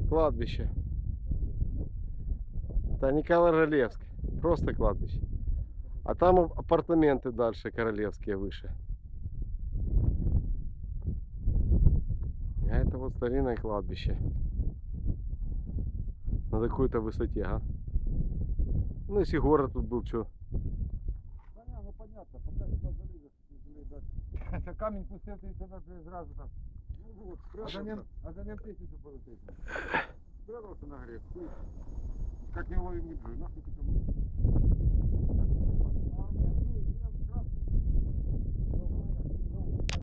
Кладбище. Да не Королевск, просто кладбище. А там апартаменты дальше королевские выше. А это вот старинное кладбище. На такой-то высоте, а? Ну если город тут был, что? Да не, ну понятно, пока сюда залезешь, не залезешь дальше. Это камень пустил, ты сюда сразу там. Ну вот, а за ним тысячу полететь. Спрятался на грех, хуй. Как не ловим, нахуй ты кому. А внизу